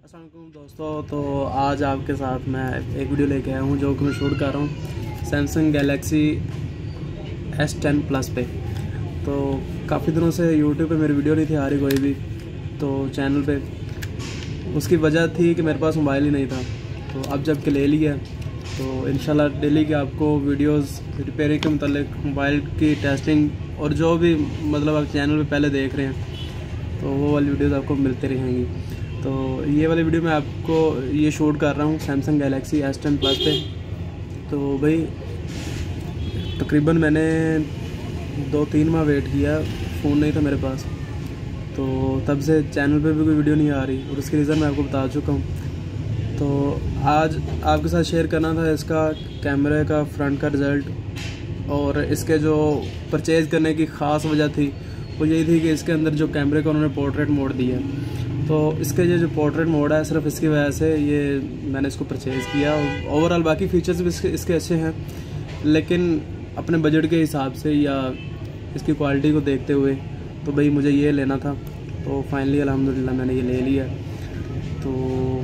अस्सलाम वालेकुम दोस्तों। तो आज आपके साथ मैं एक वीडियो लेके आया हूँ जो कि मैं शूट कर रहा हूँ सैमसंग गैलेक्सी S10 प्लस पे। तो काफ़ी दिनों से यूट्यूब पे मेरी वीडियो नहीं थी आ रही कोई भी, तो चैनल पे उसकी वजह थी कि मेरे पास मोबाइल ही नहीं था। तो अब जब के ले लिया तो इंशाल्लाह डेली के आपको वीडियोस रिपेयरिंग के मतलब मोबाइल की टेस्टिंग और जो भी मतलब आप चैनल पे पहले देख रहे हैं तो वो वाली वीडियोस आपको मिलती रहेंगी। तो ये वाली वीडियो मैं आपको ये शूट कर रहा हूँ सैमसंग गैलेक्सी S10 प्लस पे। तो भाई तकरीबन मैंने 2-3 माह वेट किया, फ़ोन नहीं था मेरे पास, तो तब से चैनल पे भी कोई वीडियो नहीं आ रही और उसकी रीज़न मैं आपको बता चुका हूँ। तो आज आपके साथ शेयर करना था इसका कैमरे का फ्रंट का रिज़ल्ट, और इसके जो परचेज़ करने की ख़ास वजह थी वो यही थी कि इसके अंदर जो कैमरे का उन्होंने पोर्ट्रेट मोड दिया। तो इसके ये जो पोर्ट्रेट मोड है सिर्फ इसकी वजह से ये मैंने इसको परचेज़ किया। ओवरऑल बाकी फ़ीचर्स भी इसके अच्छे हैं, लेकिन अपने बजट के हिसाब से या इसकी क्वालिटी को देखते हुए तो भाई मुझे ये लेना था। तो फाइनली अल्हम्दुलिल्लाह मैंने ये ले लिया। तो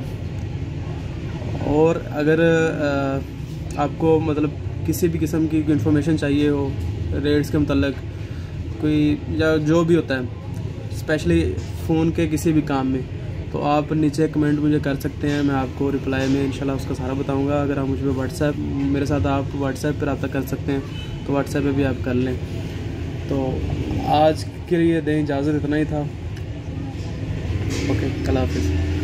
और अगर आपको मतलब किसी भी किस्म की इंफॉर्मेशन चाहिए हो रेट्स के मतलब कोई या जो भी होता है स्पेशली फ़ोन के किसी भी काम में, तो आप नीचे कमेंट मुझे कर सकते हैं, मैं आपको रिप्लाई में इंशाल्लाह उसका सारा बताऊंगा। अगर आप मुझे व्हाट्सएप मेरे साथ आप व्हाट्सएप पर रब्ता कर सकते हैं तो व्हाट्सएप पे भी आप कर लें। तो आज के लिए दें इजाज़त, इतना ही था। ओके, अल्लाह हाफ़िज़।